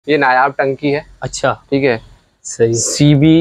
ये नायाब टंकी है। अच्छा ठीक है, सही। CB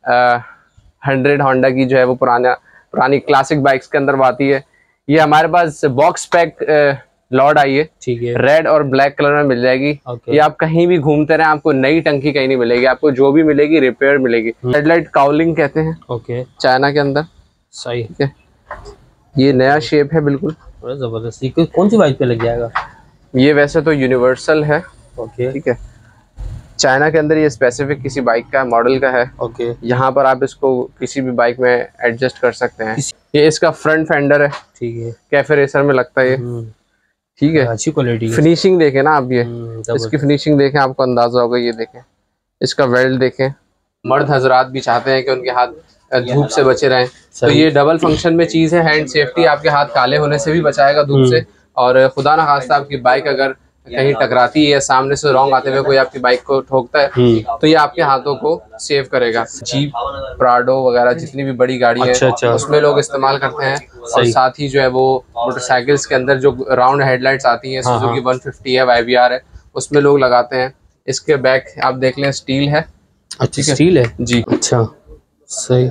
100 होंडा की जो है वो पुरानी क्लासिक बाइक्स के अंदर आती है। ये हमारे पास बॉक्स पैक लॉर्ड आई है। ठीक है, रेड और ब्लैक कलर में मिल जाएगी। ये आप कहीं भी घूमते रहे आपको नई टंकी कहीं नहीं मिलेगी, आपको जो भी मिलेगी रिपेयर मिलेगी। हेडलाइट काउलिंग कहते हैं। ओके, चाइना के अंदर। सही। ठीक है, ये नया शेप है बिल्कुल, बड़ा जबरदस्त। ये कौन सी बाइक पे लग जाएगा? ये वैसे तो यूनिवर्सल है। ओके, ठीक है, चाइना के अंदर ये स्पेसिफिक किसी बाइक का मॉडल का है। ओके, यहाँ पर आप इसको किसी भी बाइक में एडजस्ट कर सकते हैं। ये इसका फ्रंट फेंडर है। ठीक है, कैफे रेसर में लगता है ये। ठीक है, अच्छी क्वालिटी। फिनिशिंग देखें ना आप, ये इसकी फिनिशिंग देखें, आपको अंदाजा होगा। ये देखें, इसका वेल्ड देखें। मर्द हजरात भी चाहते हैं कि उनके हाथ धूप से बचे रहें, तो ये डबल फंक्शन में चीज है। हैंड सेफ्टी, आपके हाथ काले होने से भी बचाएगा धूप से, और खुदा ना खास्ता आपकी बाइक अगर कहीं टकराती है या सामने से रॉन्ग आते हुए कोई आपकी बाइक को ठोकता है तो ये आपके हाथों को सेव करेगा। जीप, प्राडो वगैरह जितनी भी बड़ी गाड़ी है उसमें लोग इस्तेमाल करते हैं। और साथ ही जो है वो मोटरसाइकिल्स के अंदर जो राउंड हेडलाइट्स आती हैं, सुजुकी 150 है, YBR है, उसमें लोग लगाते हैं। इसके बैक आप देख लें, स्टील है। अच्छा, स्टील है जी। अच्छा, सही,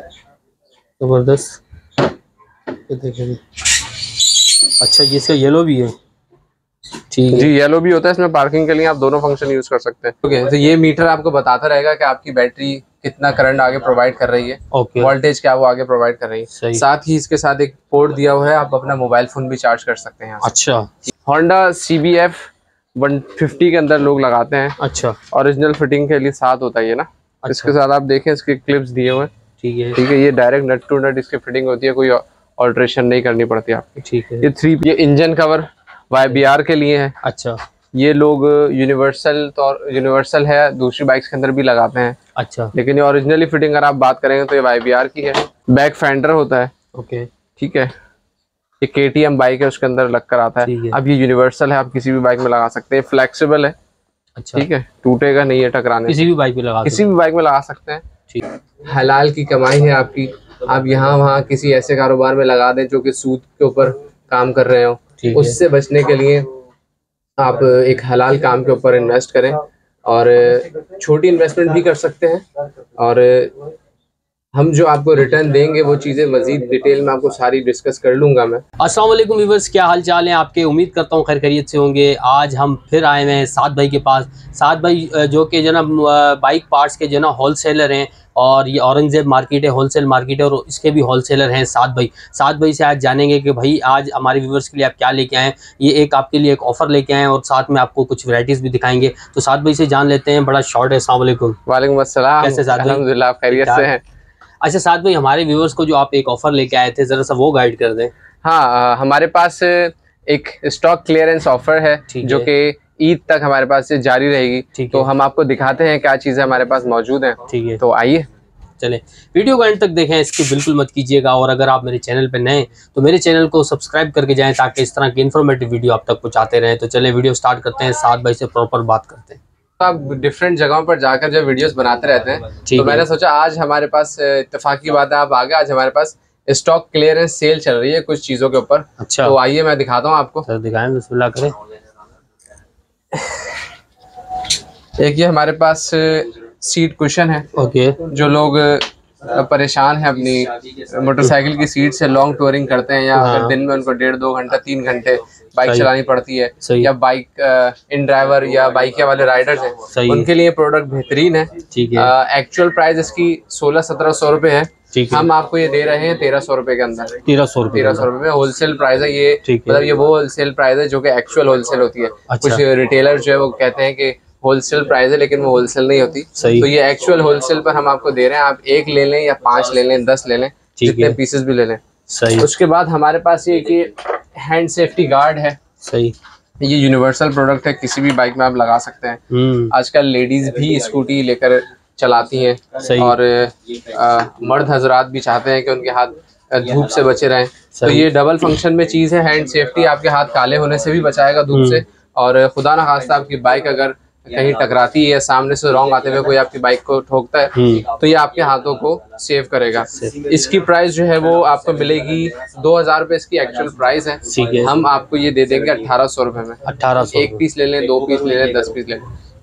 जबरदस्त। ये देखिए, अच्छा ये इसका येलो भी है। ठीक है जी, येलो भी होता है इसमें। पार्किंग के लिए आप दोनों फंक्शन यूज कर सकते हैं। ओके, तो ये मीटर आपको बताता रहेगा कि आपकी बैटरी कितना करंट आगे प्रोवाइड कर रही है। ओके, वोल्टेज क्या वो आगे प्रोवाइड कर रही है। साथ ही इसके साथ एक पोर्ट दिया हुआ है, आप अपना मोबाइल फोन भी चार्ज कर सकते हैं। अच्छा, होंडा CBF 150 के अंदर लोग लगाते हैं। अच्छा, ओरिजिनल फिटिंग के लिए साथ होता है ये ना। अच्छा। इसके साथ आप देखें, इसके क्लिप्स दिए हुए हैं। ठीक है, ठीक है, ये डायरेक्ट नट टू नट इसकी फिटिंग होती है, कोई ऑल्ट्रेशन नहीं करनी पड़ती आपकी। ठीक है। ये इंजन कवर YBR के लिए है। अच्छा, ये लोग यूनिवर्सल है, दूसरी बाइक्स के अंदर भी लगाते हैं। अच्छा, लेकिन ये ओरिजिनली फिटिंग अगर आप बात करेंगे तो ये YBR की है। बैक फेंडर होता है। ओके, ठीक है, ये KTM बाइक है, उसके अंदर लग कर आता है। अब ये यूनिवर्सल है, आप किसी भी बाइक में लगा सकते हैं। फ्लेक्सिबल है। अच्छा, ठीक है, टूटेगा नहीं है टकराने, किसी भी बाइक में लगा सकते हैं। ठीक, हलाल की कमाई है आपकी। आप यहाँ वहाँ किसी ऐसे कारोबार में लगा दें जो कि सूद के ऊपर काम कर रहे हो, उससे बचने के लिए आप एक हलाल काम के ऊपर इन्वेस्ट करें, और छोटी इन्वेस्टमेंट भी कर सकते हैं। और हम जो आपको रिटर्न देंगे वो चीज़ें मजीद डिटेल में आपको सारी डिस्कस कर लूंगा मैं। अस्सलाम वालेकुम व्यूअर्स, क्या हाल चाल है आपके? उम्मीद करता हूँ खैर खैरियत से होंगे। आज हम फिर आए हुए हैं साद भाई के पास। साद भाई जो कि जो ना बाइक पार्ट्स के जो ना होलसेलर हैं, और ये औरंगजेब मार्केट है, होलसेल मार्केट है, और इसके भी होलसेलर हैं साद भाई। साद भाई से आज जानेंगे कि भाई आज हमारे व्यूअर्स के लिए आप क्या लेके आए हैं। ये एक आपके लिए एक ऑफर लेके आए हैं और साथ में आपको कुछ वैरायटीज़ भी दिखाएंगे। तो साद भाई से जान लेते हैं, बड़ा शॉर्ट है। अस्सलाम वालेकुम। वालेकुम अस्सलाम। कैसे साद भाई? अल्हम्दुलिल्लाह, खैरियत से हैं। अच्छा साद भाई, हमारे व्यूअर्स को जो आप एक ऑफर लेके आए थे, जरा सा वो गाइड कर दें। हाँ, हमारे पास एक स्टॉक क्लियरेंस ऑफर है जो कि ईद तक हमारे पास जारी रहेगी। तो हम आपको दिखाते हैं क्या चीजें हमारे पास मौजूद हैं। ठीक है, तो आइए चलें, वीडियो को एंड तक देखें, इसकी बिल्कुल मत कीजिएगा। और अगर आप मेरे चैनल पर नए तो मेरे चैनल को सब्सक्राइब करके जाएं ताकि इस तरह की इन्फॉर्मेटिव वीडियो आप तक पहुंचाते रहें। तो चलें वीडियो स्टार्ट करते हैं, साद भाई से प्रॉपर बात करते हैं। आप डिफरेंट जगहों पर जाकर जब वीडियोस बनाते रहते हैं तो मैंने सोचा आज हमारे पास इत्तेफाकी बात है, आप आगे आज हमारे पास स्टॉक क्लियरेंस सेल चल रही है कुछ चीजों के ऊपर। अच्छा, तो आइए मैं दिखाता हूँ आपको। तो दिखाएं, बिस्मिल्लाह करें। एक ये हमारे पास सीट कुशन है। ओके, जो लोग परेशान है अपनी मोटरसाइकिल की सीट से, लॉन्ग टूरिंग करते हैं, या अगर दिन में उनको 1.5-2 घंटा 3 घंटे बाइक चलानी पड़ती है, या बाइक इन ड्राइवर या बाइक वाले राइडर्स हैं, उनके लिए प्रोडक्ट बेहतरीन है। एक्चुअल प्राइस इसकी 1600-1700 रुपए है। हम आपको ये दे रहे हैं 1300 रुपए के अंदर। 1300 रुपए में होलसेल प्राइस है ये। मतलब ये वो होलसेल प्राइस है जो कि एक्चुअल होलसेल होती है। कुछ रिटेलर जो है वो कहते हैं कि होलसेल प्राइस है, लेकिन वो होलसेल नहीं होती। तो ये एक्चुअल होलसेल पर हम आपको दे रहे हैं। आप 1 ले लें या 5 ले लें, 10 ले लें, जितने पीसेस भी ले लें। सही। उसके बाद हमारे पास ये कि हैंड सेफ्टी गार्ड है। सही। ये यूनिवर्सल प्रोडक्ट है, किसी भी बाइक में आप लगा सकते हैं। आजकल लेडीज भी स्कूटी लेकर चलाती हैं, और मर्द हजरात भी चाहते हैं कि उनके हाथ धूप से बचे रहें। तो ये डबल फंक्शन में चीज़ है। हैंड सेफ्टी, आपके हाथ काले होने से भी बचाएगा धूप से, और खुदा ना खास्ता आपकी बाइक अगर कहीं टकराती है या सामने से रॉन्ग आते हुए कोई आपकी बाइक को ठोकता है तो ये आपके हाथों को सेव करेगा। इसकी प्राइस जो है वो आपको मिलेगी 2000 रुपए, इसकी एक्चुअल प्राइस है। हम आपको ये दे देंगे 1800 रुपए में। 1800, 1 पीस ले लें, 2 पीस ले लें, 10 पीस ले लें।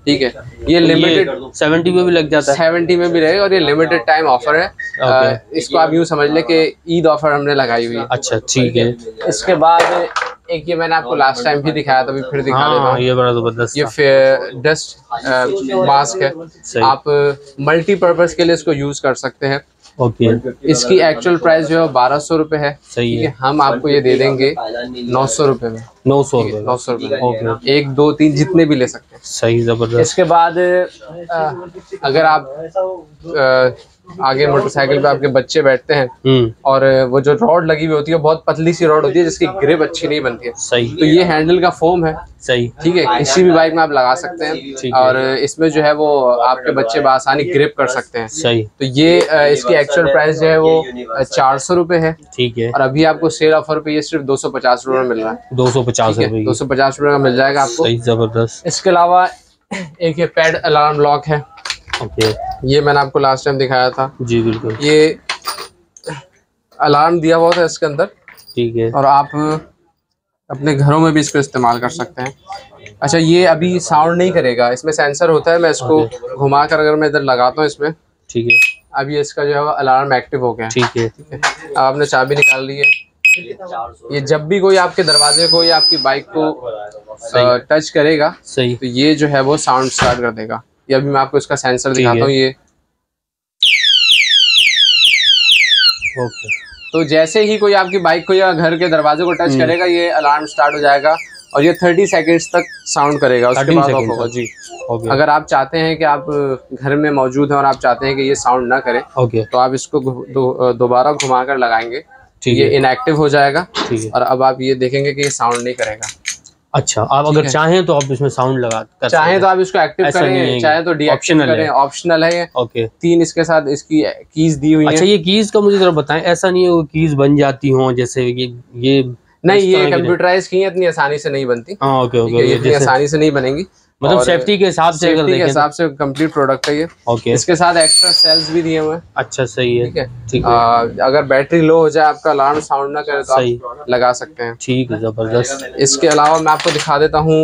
ठीक है। ये लिमिटेड 70 में भी लग जाता है, 70 में भी रहेगा और ये लिमिटेड टाइम ऑफर है। इसको आप यूँ समझ ले कि ईद ऑफर हमने लगाई हुई है। अच्छा ठीक है। इसके बाद एक ये मैंने आपको लास्ट टाइम भी दिखाया था, अभी फिर दिखा देता हूँ। ये बड़ा जबरदस्त, ये डस्ट मास्क है। आप मल्टीपर्पज के लिए इसको यूज कर सकते हैं। ओके। इसकी एक्चुअल प्राइस जो है 1200 रुपए है। सही है। हम आपको ये दे देंगे 900 रुपए में। 900 रुपए, 900 रुपए। ओके। 1 2 3 जितने भी ले सकते हैं। सही, जबरदस्त। इसके बाद अगर आप आगे मोटरसाइकिल पे आपके बच्चे बैठते हैं और वो जो रॉड लगी हुई होती है बहुत पतली सी रॉड होती है जिसकी ग्रिप अच्छी नहीं बनती है। सही। तो ये हैंडल का फोम है। सही, ठीक है। किसी भी बाइक में आप लगा सकते हैं और इसमें जो है वो आपके बच्चे बआसानी ग्रिप कर सकते हैं। सही। तो ये इसकी एक्चुअल प्राइस जो है वो 400 रुपए है। ठीक है। और अभी आपको सेल ऑफर पे ये सिर्फ 250 रुपए में मिल रहा है। 250 रुपए, 250 रुपए का मिल जाएगा आपको। सही, जबरदस्त। इसके अलावा एक ये पैड अलार्म लॉक है। ओके। ये मैंने आपको लास्ट टाइम दिखाया था। जी बिल्कुल। ये अलार्म दिया हुआ था इसके अंदर। ठीक है। और आप अपने घरों में भी इसको इस्तेमाल कर सकते हैं। अच्छा, ये अभी साउंड नहीं करेगा, इसमें सेंसर होता है। मैं इसको घुमा कर अगर मैं इधर लगाता हूँ इसमें, ठीक है, अभी इसका जो है अलार्म एक्टिव हो गया। ठीक है। अब आपने चाबी निकाल ली है। ये जब भी कोई आपके दरवाजे को या आपकी बाइक को टच करेगा, सही, तो ये जो है वो साउंड स्टार्ट कर देगा। ये अभी मैं आपको इसका सेंसर दिखाता हूँ। ये ओके। तो जैसे ही कोई आपकी बाइक को या घर के दरवाजे को टच करेगा, ये अलार्म स्टार्ट हो जाएगा और ये 30 सेकंड्स तक साउंड करेगा, उसके बाद ऑफ होगा। जी। अगर आप चाहते हैं कि आप घर में मौजूद हैं और आप चाहते हैं कि ये साउंड ना करे, तो आप इसको दोबारा घुमा कर लगाएंगे, ये इनएक्टिव हो जाएगा। और अब आप ये देखेंगे कि ये साउंड नहीं करेगा। अच्छा, आप अगर चाहें तो आप इसमें साउंड लगा कर चाहें तो आप इसको एक्टिव करें, चाहे तो डीएक्टिव करें, ऑप्शनल है। ओके। 3 इसके साथ इसकी कीज दी हुई है। अच्छा, ये कीज का मुझे जरा बताएं, ऐसा नहीं है वो कीज बन जाती हो जैसे ये नहीं, ये कंप्यूटराइज की इतनी आसानी से नहीं बनती। ओके ओके, ये इतनी आसानी से नहीं बनेगी। मतलब सेफ्टी के हिसाब से, सेफ्टी के हिसाब से कंप्लीट प्रोडक्ट है ये। ओके। इसके साथ एक्स्ट्रा सेल्स भी दिए हुए हैं। अच्छा, सही है। ठीक है, ठीक है। अगर बैटरी लो हो जाए, आपका अलार्म साउंड ना करे, तो आप लगा सकते हैं। ठीक है, जबरदस्त। इसके अलावा मैं आपको दिखा देता हूँ,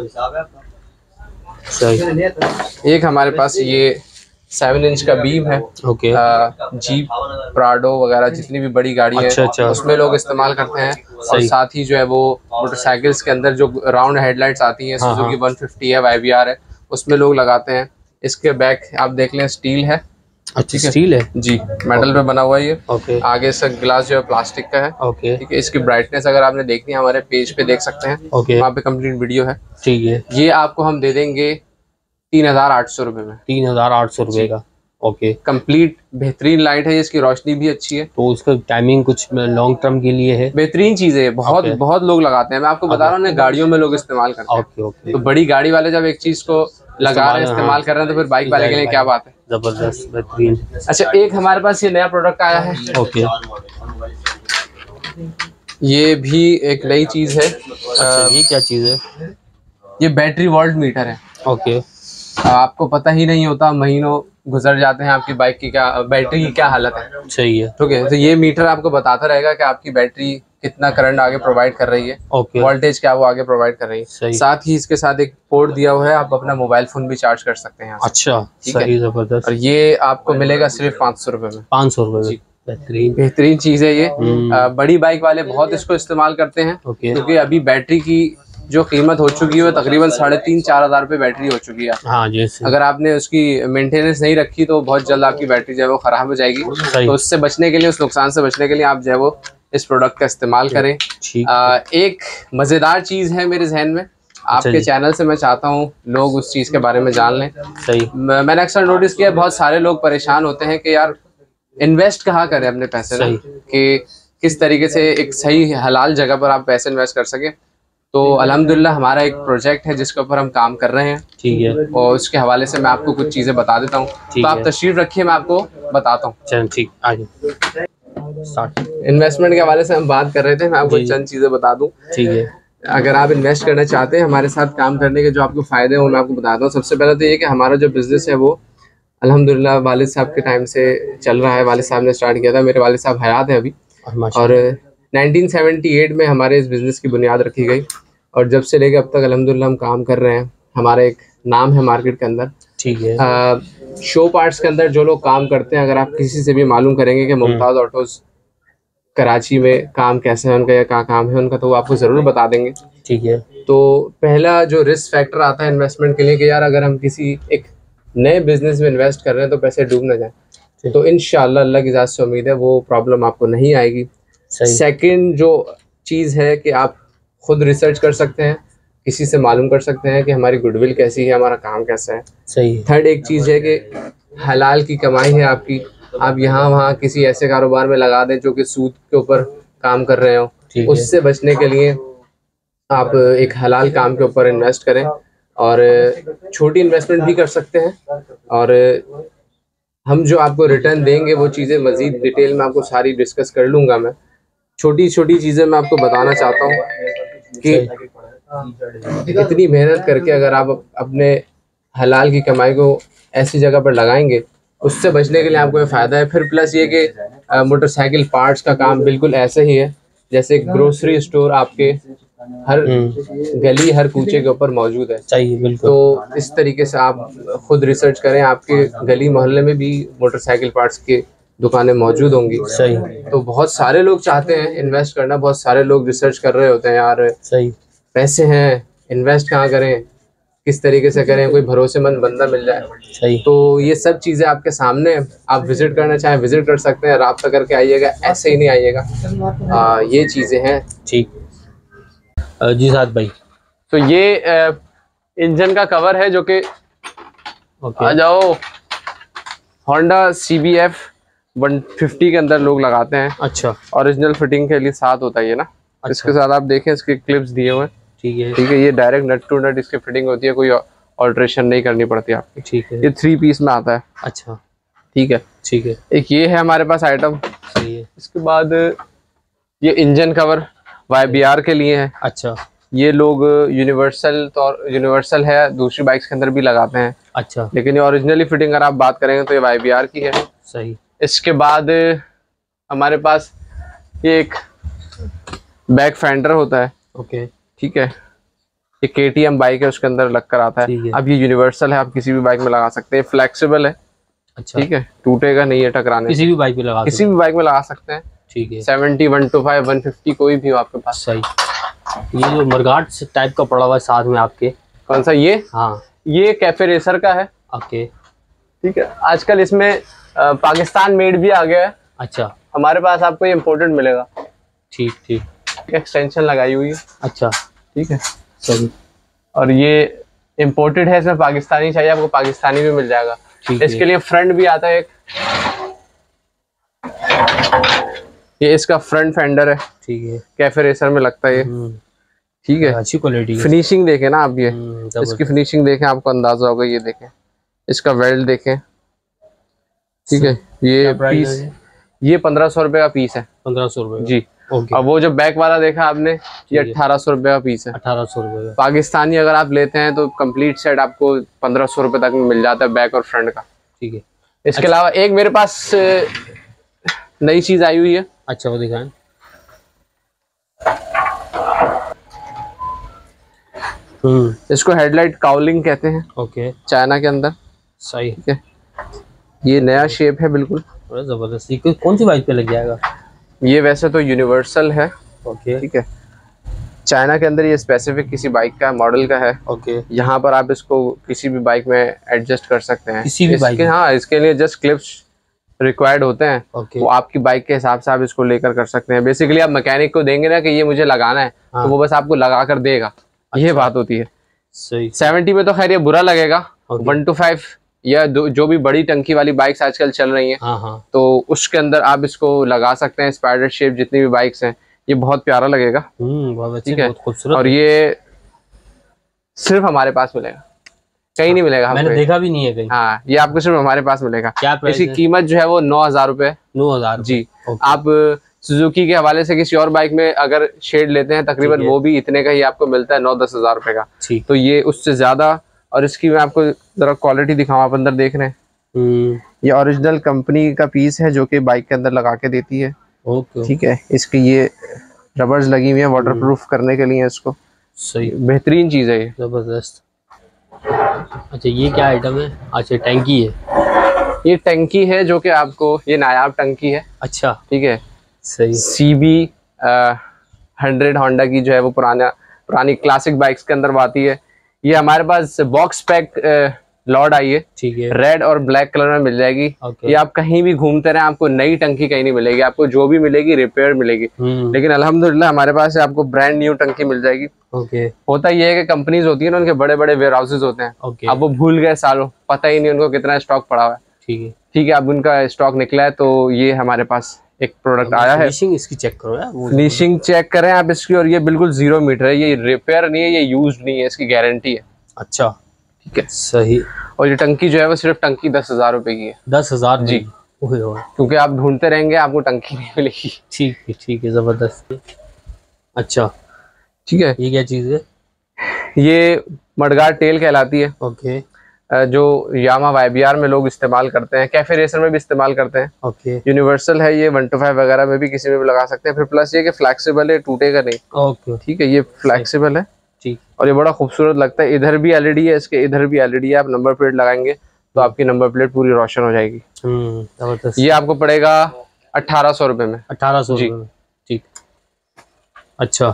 सही, एक हमारे पास ये 7 इंच का बीम है। ओके। जीप, प्राडो वगैरह जितनी भी बड़ी गाड़ी है, अच्छा, उसमें लोग इस्तेमाल करते हैं। और साथ ही जो है वो मोटरसाइकिल्स के अंदर जो राउंड हेडलाइट्स आती हैं, सुजुकी 150 है, YBR है, उसमें लोग लगाते हैं। इसके बैक आप देख लें, स्टील है। अच्छा, स्टील है जी, मेटल पे बना हुआ है ये। ओके। आगे से ग्लास जो है प्लास्टिक का है। ओके। ठीक है। इसकी ब्राइटनेस अगर आपने देखनी है, हमारे पेज पे देख सकते हैं। ओके। वहाँ पे कंप्लीट वीडियो है। ठीक है। ये आपको हम दे देंगे 3800 रुपए में। 3800 रुपए का। ओके। कंप्लीट बेहतरीन लाइट है, इसकी रोशनी भी अच्छी है। तो उसका टाइमिंग कुछ लॉन्ग टर्म के लिए है, बेहतरीन चीज है। बहुत लोग लगाते हैं। मैं आपको बता रहा हूँ, गाड़ियों में लोग इस्तेमाल करते हैं। Okay okay. तो बड़ी गाड़ी वाले जब एक चीज को लगा रहे हैं, इस्तेमाल कर रहे हैं, तो फिर बाइक वाले के लिए क्या बात है। जबरदस्त, बेहतरीन। अच्छा, एक हमारे पास ये नया प्रोडक्ट आया है। ओके। ये भी एक नई चीज है। अच्छा, ये क्या चीज है? ये बैटरी वोल्ट मीटर है। ओके। आपको पता ही नहीं होता, महीनों गुजर जाते हैं, आपकी बाइक की बैटरी की क्या हालत है। सही है। ठीक है। तो ये मीटर आपको बताता रहेगा कि आपकी बैटरी कितना करंट आगे प्रोवाइड कर रही है। ओके। वोल्टेज क्या वो आगे प्रोवाइड कर रही है। साथ ही इसके साथ एक पोर्ट दिया हुआ है, आप अपना मोबाइल फोन भी चार्ज कर सकते हैं। अच्छा, सही, जबरदस्त। और ये आपको मिलेगा सिर्फ 500 रुपए में। 500 रुपए में। बेहतरीन चीज है ये। बड़ी बाइक वाले बहुत इसको इस्तेमाल करते हैं, क्योंकि अभी बैटरी की जो कीमत हो चुकी है, तकरीबन 3,500-4 हजार रुपए बैटरी हो चुकी है। हाँ, जैसे अगर आपने उसकी मेंटेनेंस नहीं रखी, तो बहुत जल्द आपकी बैटरी जो है वो खराब हो जाएगी। तो उससे बचने के लिए, उस नुकसान से बचने के लिए, आप जो है वो इस प्रोडक्ट का इस्तेमाल करें। एक मजेदार चीज है मेरे जहन में, आपके चैनल से मैं चाहता हूँ लोग उस चीज के बारे में जान लें। सही। मैंने अक्सर नोटिस किया, बहुत सारे लोग परेशान होते हैं कि यार इन्वेस्ट कहाँ करें अपने पैसे, कि किस तरीके से एक सही हलाल जगह पर आप पैसे इन्वेस्ट कर सके। तो अल्हम्दुलिल्लाह हमारा एक प्रोजेक्ट है जिसके ऊपर हम काम कर रहे हैं। ठीक है। और उसके हवाले से मैं आपको कुछ चीजें बता देता हूँ। तो आप तशरीफ रखिए, मैं आपको बताता हूँ। चल ठीक, आगे इन्वेस्टमेंट के हवाले से हम बात कर रहे थे, मैं आपको चंद चीजें बता दूं। ठीक है। अगर आप इन्वेस्ट करना चाहते हैं, हमारे साथ काम करने के जो आपको फायदे हैं वो मैं आपको बताता हूँ। सबसे पहले तो ये कि हमारा जो बिजनेस है वो अल्हम्दुलिल्लाह वालिद साहब के टाइम से चल रहा है। वालिद साहब ने स्टार्ट किया था, मेरे वालिद साहब हयात हैं अभी। और 1978 में हमारे इस बिज़नेस की बुनियाद रखी गई, और जब से लेकर अब तक अल्हम्दुलिल्लाह हम काम कर रहे हैं। हमारा एक नाम है मार्केट के अंदर। ठीक है। शो पार्ट्स के अंदर जो लोग काम करते हैं, अगर आप किसी से भी मालूम करेंगे कि मुमताज़ ऑटोज कराची में काम कैसे है उनका या क्या काम है उनका, तो वो आपको ज़रूर बता देंगे। ठीक है। तो पहला जो रिस्क फैक्टर आता है इन्वेस्टमेंट के लिए कि यार अगर हम किसी एक नए बिजनेस में इन्वेस्ट कर रहे हैं तो पैसे डूब ना जाए, तो इंशाल्लाह अल्लाह की ज़ात से उम्मीद है वो प्रॉब्लम आपको नहीं आएगी। सेकंड जो चीज़ है कि आप खुद रिसर्च कर सकते हैं, किसी से मालूम कर सकते हैं कि हमारी गुडविल कैसी है, हमारा काम कैसा है। सही। थर्ड एक चीज़ है कि हलाल की कमाई है आपकी, आप यहाँ वहाँ किसी ऐसे कारोबार में लगा दें जो कि सूद के ऊपर काम कर रहे हो, उससे बचने के लिए आप एक हलाल काम के ऊपर इन्वेस्ट करें। और छोटी इन्वेस्टमेंट भी कर सकते हैं, और हम जो आपको रिटर्न देंगे वो चीज़ें मज़ीद डिटेल में आपको सारी डिस्कस कर लूँगा। मैं छोटी छोटी चीज़ें मैं आपको बताना चाहता हूँ कि इतनी मेहनत करके अगर आप अपने हलाल की कमाई को ऐसी जगह पर लगाएंगे, उससे बचने के लिए आपको ये फ़ायदा है। फिर प्लस ये कि मोटरसाइकिल पार्ट्स का काम बिल्कुल ऐसे ही है जैसे ग्रोसरी स्टोर आपके हर गली हर कूचे के ऊपर मौजूद है। चाहिए बिल्कुल। तो इस तरीके से आप खुद रिसर्च करें, आपके गली मोहल्ले में भी मोटरसाइकिल पार्ट्स की दुकानें मौजूद होंगी। सही। तो बहुत सारे लोग चाहते हैं इन्वेस्ट करना, बहुत सारे लोग रिसर्च कर रहे होते हैं यार सही पैसे हैं, इन्वेस्ट कहाँ करें, किस तरीके से करें, कोई भरोसेमंद बंदा मिल जाए। सही। तो ये सब चीज़ें आपके सामने, आप विजिट करना चाहें विजिट कर सकते हैं, राब्ता करके आइएगा, ऐसे ही नहीं आइएगा। ये चीज़ें हैं। ठीक जी साद भाई। तो ये इंजन का कवर है जो कि आ जाओ होंडा CBF 150 के अंदर लोग लगाते हैं। अच्छा। ओरिजिनल फिटिंग के लिए साथ होता है ये ना। अच्छा। इसके साथ आप देखें इसके क्लिप्स दिए हुए हैं। ठीक है। ठीक है, ये डायरेक्ट नट टू नट इसकी फिटिंग होती है, कोई ऑल्ट्रेशन नहीं करनी पड़ती आपकी। ठीक है। ये 3 पीस में आता है। अच्छा। ठीक है। ठीक है। एक ये है हमारे पास आइटम। सही है। इसके बाद ये इंजन कवर YBR के लिए है। अच्छा। ये लोग यूनिवर्सल है, दूसरी बाइक्स के अंदर भी लगाते हैं। अच्छा। लेकिन ये ओरिजिनली फिटिंग अगर आप बात करेंगे तो ये YBR की है। सही। इसके बाद हमारे पास ये एक बैक फेंडर होता है। ओके। ठीक है, ये KTM बाइक है उसके अंदर लग कर आता है। अब ये यूनिवर्सल है, आप किसी भी बाइक में लगा सकते हैं, फ्लेक्सिबल है। अच्छा। ठीक है, टूटेगा नहीं है टकराने, किसी भी बाइक में लगा सकते हैं। ठीक है। 70, 125, 150 कोई भी हो आपके पास। सही। ये जो मरगाट टाइप का पड़ा हुआ है साथ में आपके, कौन सा ये? हाँ, ये कैफे रेसर का है। ओके। ठीक है, आजकल इसमें पाकिस्तान मेड भी आ गया है। अच्छा। हमारे पास आपको ये इम्पोर्टेड मिलेगा। ठीक ठीक। एक्सटेंशन लगाई हुई है। अच्छा। ठीक है। सही। और ये इम्पोर्टेड है, इसमें पाकिस्तानी चाहिए आपको पाकिस्तानी भी मिल जाएगा। इसके लिए फ्रंट भी आता है एक, ये इसका फ्रंट फेंडर है। ठीक है, कैफे रेसर में लगता है ये। ठीक है, अच्छी क्वालिटी। फिनिशिंग देखें ना आप, ये इसकी फिनिशिंग देखें, आपको अंदाजा होगा। ये देखें, इसका वेल्ड देखें। ठीक है, ये पीस ये 1500 रुपए का पीस है। 1500 रुपए जी। ओके। और वो जो बैक वाला देखा आपने, ये 1800 रुपए का पीस है। 1800 रुपए। पाकिस्तानी अगर आप लेते हैं तो कंप्लीट सेट आपको 1500 रुपए तक में मिल जाता है, बैक और फ्रंट का। ठीक है। इसके अलावा एक मेरे पास नई चीज आई हुई है। अच्छा, वो दिखाएं। इसको हेडलाइट काउलिंग कहते हैं। ओके। चाइना के अंदर। सही। ठीक है, ये नया शेप है बिल्कुल जबरदस्त। ये कौन सी बाइक पे लग जाएगा? ये वैसे तो यूनिवर्सल है। ओके। ठीक है, चाइना के अंदर ये स्पेसिफिक किसी बाइक का मॉडल का है। ओके। यहाँ पर आप इसको किसी भी बाइक में एडजस्ट कर सकते हैं, किसी भी बाइक। हाँ, इसके लिए जस्ट क्लिप्स रिक्वायर्ड होते हैं। वो आपकी बाइक के हिसाब से आप इसको लेकर कर सकते हैं। बेसिकली आप मैकेनिक को देंगे ना कि ये मुझे लगाना है, तो वो बस आपको लगा कर देगा। ये बात होती है। सही। 70 में तो खैर ये बुरा लगेगा। 125 या जो भी बड़ी टंकी वाली बाइक्स आजकल चल रही हैं, तो उसके अंदर आप इसको लगा सकते हैं। स्पाइडर शेप जितनी भी बाइक्स हैं, ये बहुत प्यारा लगेगा। ठीक है, और ये सिर्फ हमारे पास मिलेगा, कहीं नहीं मिलेगा। मैंने देखा भी नहीं है कहीं। हाँ, ये आपको सिर्फ हमारे पास मिलेगा। क्या प्राइस है? इसकी कीमत जो है वो 9000 रुपए। 9000 जी। आप सुजुकी के हवाले से किसी और बाइक में अगर शेड लेते हैं, तकरीबन वो भी इतने का ही आपको मिलता है, 9-10 हजार रुपए का। तो ये उससे ज्यादा। और इसकी मैं आपको जरा क्वालिटी दिखाऊं, आप अंदर देख रहे हैं, ये ओरिजिनल कंपनी का पीस है जो कि बाइक के अंदर लगा के देती है। ठीक है, इसकी ये रबर्स लगी हुई है वाटर प्रूफ करने के लिए इसको। सही, बेहतरीन चीज है ये, जबरदस्त। अच्छा ये क्या आइटम है? अच्छा टंकी है, ये टंकी है जो कि आपको, ये नायाब टंकी है। अच्छा ठीक है, सही। CB 100 होंडा की जो है वो पुरानी क्लासिक बाइक्स के अंदर वो आती है। ये हमारे पास बॉक्स पैक लॉर्ड आई है, ठीक है, रेड और ब्लैक कलर में मिल जाएगी। ये आप कहीं भी घूमते रहे आपको नई टंकी कहीं नहीं मिलेगी, आपको जो भी मिलेगी रिपेयर मिलेगी। लेकिन अल्हम्दुलिल्लाह हमारे पास है, आपको ब्रांड न्यू टंकी मिल जाएगी। होता ये है कि कंपनीज होती है ना, उनके बड़े बड़े वेयर हाउसेज होते हैं, अब वो भूल गए सालों, पता ही नहीं उनको कितना स्टॉक पड़ा हुआ है। ठीक है, अब उनका स्टॉक निकला है तो ये हमारे पास एक प्रोडक्ट आया है। फिनिशिंग इसकी चेक करो यार, फिनिशिंग चेक करें आप इसकी, और ये बिल्कुल 0 मीटर है, ये रिपेयर नहीं है, ये यूज्ड नहीं है, इसकी गारंटी है। अच्छा ठीक है, सही। और ये टंकी जो है वो सिर्फ टंकी 10,000 रुपए की है। 10,000 जी, क्योंकि आप ढूंढते रहेंगे आपको टंकी नहीं मिलेगी। ठीक है जबरदस्त। अच्छा ठीक है, ये क्या चीज है? ये मडगार्ड टेल कहलाती है। ओके, जो यामा YBR में लोग इस्तेमाल करते हैं, कैफे रेसर में भी इस्तेमाल करते हैं। ओके, यूनिवर्सल है ये, 125 वगैरह में भी किसी में भी लगा सकते हैं। फिर प्लस ये कि फ्लेक्सिबल है, टूटेगा नहीं। ओके ठीक है, ये फ्लेक्सिबल है। ठीक, और ये बड़ा खूबसूरत लगता है। इधर भी LED है, इसके इधर भी LED है। आप नंबर प्लेट लगाएंगे तो आपकी नंबर प्लेट पूरी रोशन हो जाएगी। ये आपको पड़ेगा 1800 रुपए में। 1800 जी, ठीक। अच्छा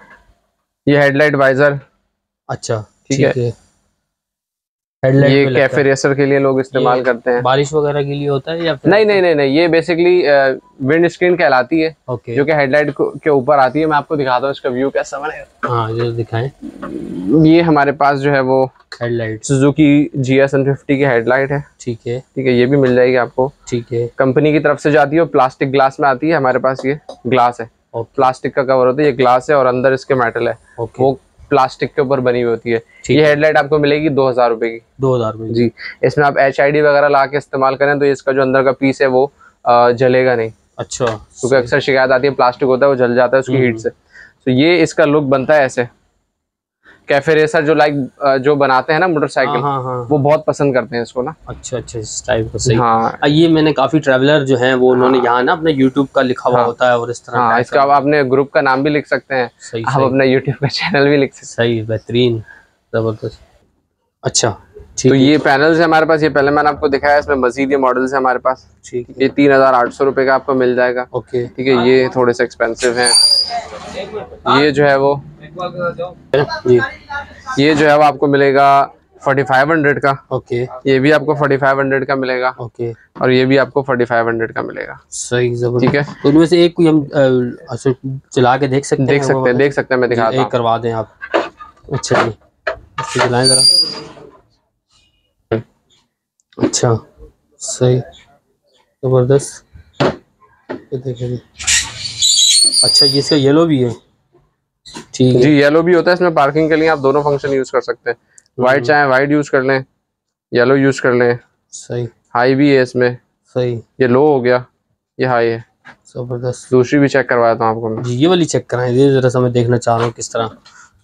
ये हेडलाइट वाइजर। अच्छा ठीक है, ये कैफे रेसर के लिए लोग इस्तेमाल करते हैं। बारिश वगैरह के लिए होता है या फिर? नहीं, ये बेसिकली विंड स्क्रीन कहलाती है। जो कि हेडलाइट के ऊपर आती है। मैं आपको दिखाता हूँ इसका व्यू कैसा बनेगा। हाँ ये दिखाएं। ये हमारे पास जो है वो हेडलाइट सुजुकी GS 150 की हेडलाइट है। ठीक है, ये भी मिल जाएगी आपको। ठीक है, कंपनी की तरफ से जाती है, प्लास्टिक ग्लास में आती है। हमारे पास ये ग्लास है, प्लास्टिक का कवर होता है, ये ग्लास है और अंदर इसके मेटल है, वो प्लास्टिक के ऊपर बनी हुई होती है। ये हेडलाइट आपको मिलेगी 2000 रुपए की। 2000 रुपए जी। इसमें आप HID वगैरह ला के इस्तेमाल करें तो इसका जो अंदर का पीस है वो जलेगा नहीं। अच्छा, क्योंकि अक्सर शिकायत आती है प्लास्टिक होता है वो जल जाता है उसकी हीट से। तो ये इसका लुक बनता है ऐसे। कैफे रेसर जो बनाते हैं ना मोटरसाइकिल, वो बहुत पसंद करते हैं इसको ना। अच्छा इस टाइप का। सही। हाँ ये मैंने काफी ट्रैवलर जो हैं वो उन्होंने यहाँ ना अपने YouTube का लिखा हुआ होता है और इस तरह। हाँ, इसका आप अपने ग्रुप का नाम भी लिख सकते हैं। आप अपना YouTube का चैनल भी लिख सकते हैं। सही, बेहतरीन, जबरदस्त। अच्छा तो ये पैनल्स है हमारे पास। ये पहले मैंने आपको दिखाया, इसमें मजीद ये मॉडल्स है हमारे पास। ठीक है, ये 3800 रुपए का आपको मिल जाएगा। ओके, ठीक है, ये थोड़े से एक्सपेंसिव हैं। ये जो है वो ये जो है वो आपको मिलेगा 4500 का। ओके, ये भी आपको 4500 का मिलेगा। ओके, और ये भी आपको 4500 का मिलेगा। सही, जबरदस्त। ठीक है, तो इनमें से एक कोई हम चला के देख सकते हैं? मैं दिखाता हूँ, करवा दें आप। अच्छा जी, चलाएं जरा। अच्छा सही, जबरदस्त। ये देखें। अच्छा ये इसका येलो भी है। ठीक है जी, येलो भी होता है इसमें। पार्किंग के लिए आप दोनों फंक्शन यूज कर सकते हैं। वाइट चाहे वाइट यूज कर लें, येलो यूज कर लें। सही। हाई भी है इसमें। सही, ये लो हो गया, ये हाई है। जबरदस्त। दूसरी भी चेक करवाता हूँ आपको मैं। जी ये वाली चेक कराएं, ये जरा सा मैं देखना चाह रहा हूँ किस तरह।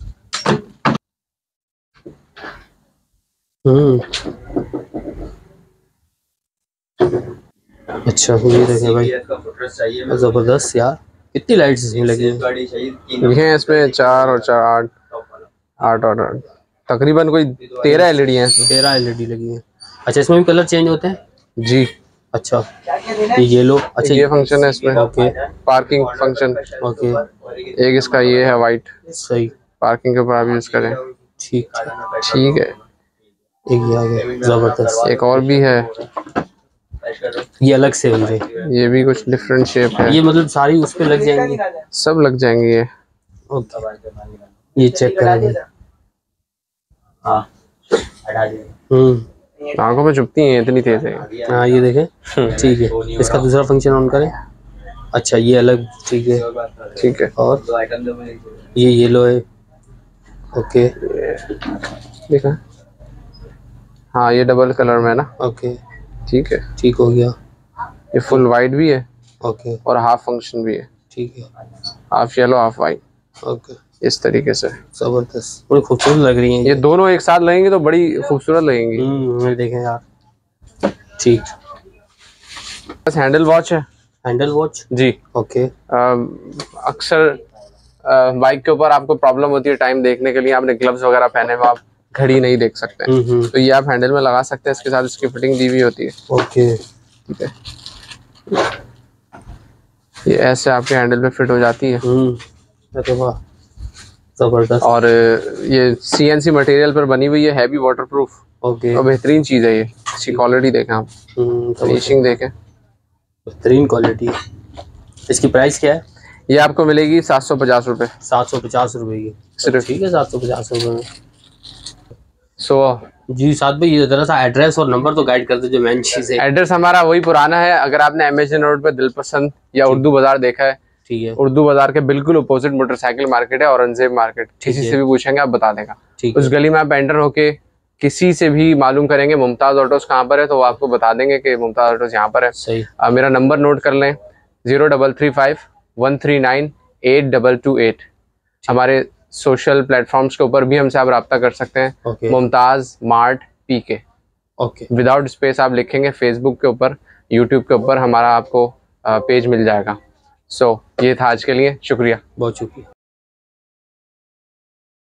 अच्छा ये देखें भाई, जबरदस्त यार। कितनी लाइट्स इसमें लगी हैं? इसमें 4 और 4 8 तकरीबन कोई 13 LED हैं। 13 LED लगी हैं। अच्छा इसमें भी कलर चेंज होते हैं जी? अच्छा ये येलो। अच्छा ये फंक्शन है इसमें। Okay, parking function. ओके, एक इसका ये है वाइट। सही, पार्किंग के ऊपर आप यूज करें। ठीक है। एक ये आ गया, जबरदस्त। एक और भी है, ये अलग से मुझे, ये भी कुछ डिफरेंट शेप है। ये मतलब सारी उस पे लग जाएंगी? सब लग जाएंगी ये। ओके, ये चेक करेंगे। आंखों में चुभती हैं, इतनी तेज है। हाँ ये देखें। ठीक है, इसका दूसरा फंक्शन ऑन करें। अच्छा ये अलग। ठीक है, और ये येलो है। ओके, देखा, हाँ ये डबल कलर में ना। ओके, ठीक है, ठीक हो गया। ये फुल वाइट भी है। ओके, और हाफ फंक्शन भी है। ठीक है, half yellow half white. Okay, इस तरीके से। जबरदस्त, बड़ी खूबसूरत लग रही हैं ये दोनों एक साथ लगेंगे तो बड़ी खूबसूरत लगेंगी। देखें यार। ठीक, बस हैंडल वॉच है। हैंडल वॉच जी। ओके, अक्सर बाइक के ऊपर आपको प्रॉब्लम होती है टाइम देखने के लिए, आपने ग्लव्स वगैरह पहने हुए, आप घड़ी नहीं देख सकते हैं। तो ये आप हैंडल में लगा सकते हैं, इसके साथ इसकी फिटिंग दी हुई होती है। ओके, ठीक है, ये ऐसे आपके हैंडल पे फिट हो जाती है। अरे वाह, जबरदस्त। और ये CNC मटेरियल पर बनी हुई है, हैवी वाटरप्रूफ। ओके, और बेहतरीन चीज़ है ये। इसकी क्वालिटी देखें आप, फिनिशिंग देखें, बेहतरीन क्वालिटी। इसकी प्राइस क्या है? ये आपको मिलेगी 750 रुपये। 750 रुपये की सिर्फ। ठीक है, 750 रुपये में। जी साद भाई, ये जरा सा एड्रेस और नंबर तो गाइड कर दो, जो मेन चीज़ है। एड्रेस हमारा वही पुराना है। अगर आपने MSN रोड पे दिलपसंद या उर्दू बाजार देखा है, ठीक है, उर्दू बाजार के बिल्कुल अपोजिट मोटरसाइकिल मार्केट है, औरंगजेब मार्केट। किसी से भी पूछेंगे आप बता देगा। उस गली में आप एंटर होके किसी से भी मालूम करेंगे मुमताज ऑटोस कहाँ पर है, तो वो आपको बता देंगे कि मुमताज ऑटोस यहाँ पर है। सही। मेरा नंबर नोट कर लें, 0335139828। हमारे सोशल प्लेटफॉर्म्स के ऊपर भी हमसे आप रब्ता कर सकते हैं। Mumtaz mart PK। Okay, without space आप लिखेंगे। फेसबुक के ऊपर, यूट्यूब के ऊपर हमारा आपको पेज मिल जाएगा। ये था आज के लिए। शुक्रिया, बहुत शुक्रिया।